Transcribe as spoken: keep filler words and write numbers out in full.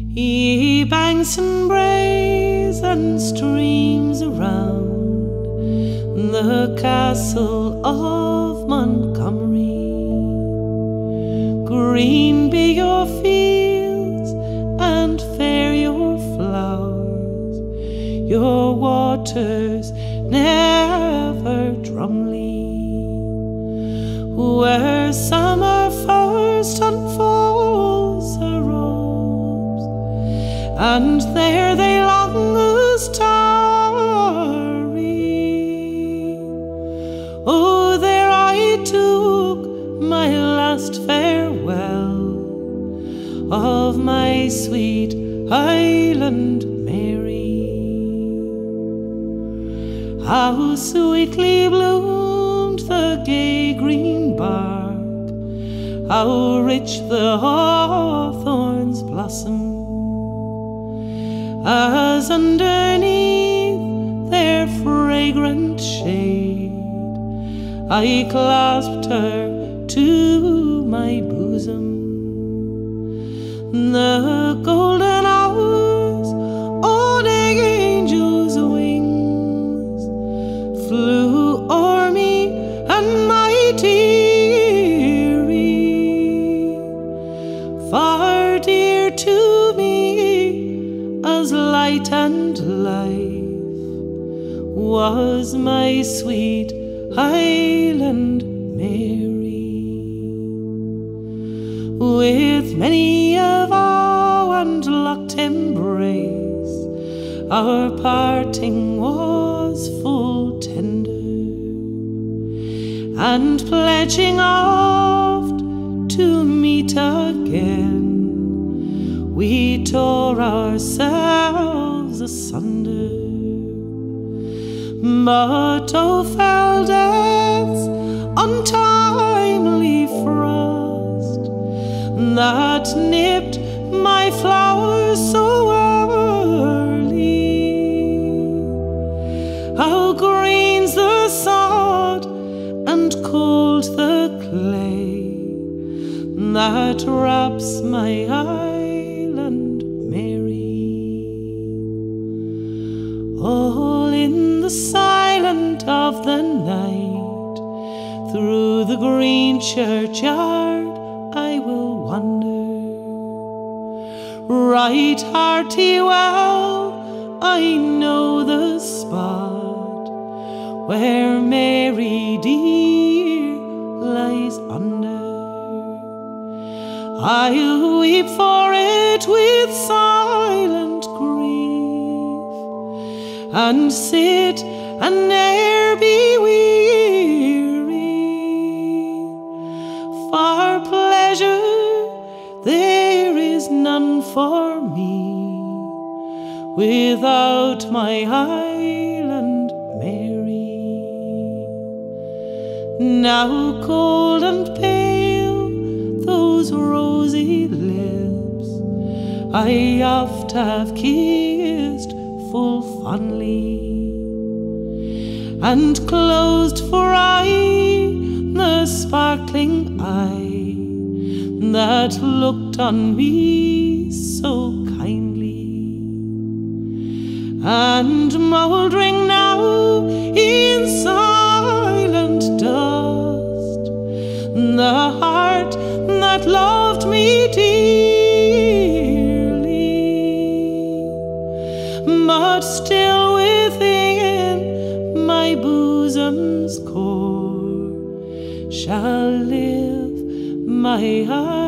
Ye banks and braes and streams around the castle of Montgomery, green be your fields and fair your flowers, your waters never drumly. Where summer first unfolds her robes, and there they longest tarry. Oh, there I took my last farewell of my sweet Highland Mary. How sweetly bloomed the gay green bark, how rich the hawthorn's blossom, as underneath their fragrant shade I clasped her to my bosom. The golden hours on angels' wings flew o'er me and my dearie, far dear to me as light and life was my sweet Highland Mary. With many a vow and locked embrace, our parting was full tender, and pledging oft to meet again, we tore ourselves asunder. But oh, fell death's untimely frost that nipped my flowers so early. How green's the sod and cold the clay that wraps my Highland Mary. All in the silence of the night, through the green churchyard I will wander. Right hearty well I know the spot where Mary dear lies under. I'll weep for it with silent grief, and sit and ne'er be weary. For pleasure there is none for me without my Highland Mary. Now cold and pale those rosy lips I oft have kissed full fondly, and closed for aye the sparkling eye that looked on me so kindly. And mouldering now in silent dust, the heart that loved me dearly, but still within my bosom's core shall live my heart.